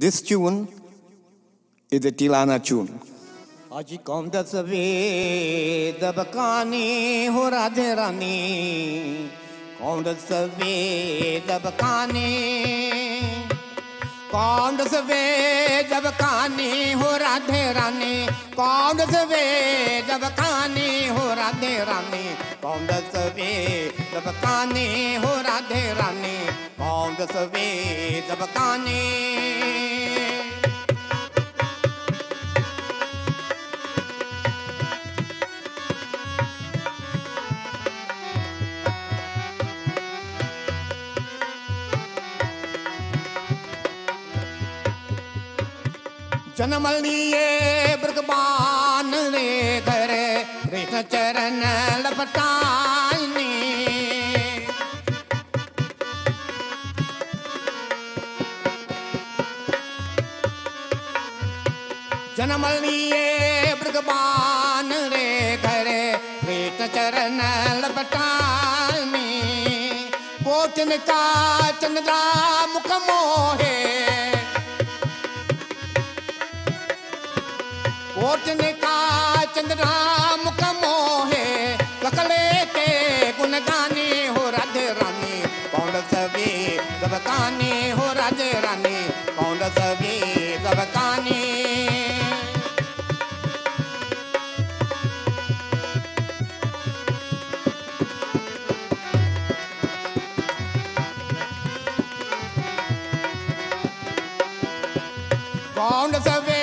This tune is a Tilana tune. Aji kaun dasve dabkani ho radhe rani, kaun dasve dabkani, kaun dasve dabkani ho radhe rani, kaun dasve dabkani ho radhe rani, kaun dasve dabkani ho radhe rani, kaun dasve dabkani. जन्म लिए ब्रगबान रे घरे कृष्ण चरण लपटानी, जन्म लिए ब्रगबान रे घरे कृष्ण चरण लपटानी, पोचन का चंद्रा मुख मोहे, पोचन का चंद्रा मुख मोहे, ककले के गुणगानी हो राधे रानी, कौन सभी सबकानी हो राधे रानी, कौन सभी सबकानी। कौन सभी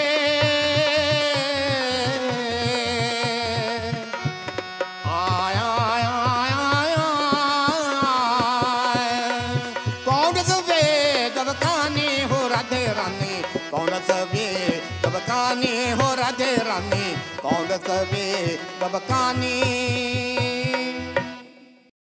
कौन सभी सबकानी हो राधे रानी, कौन सभी सबकानी।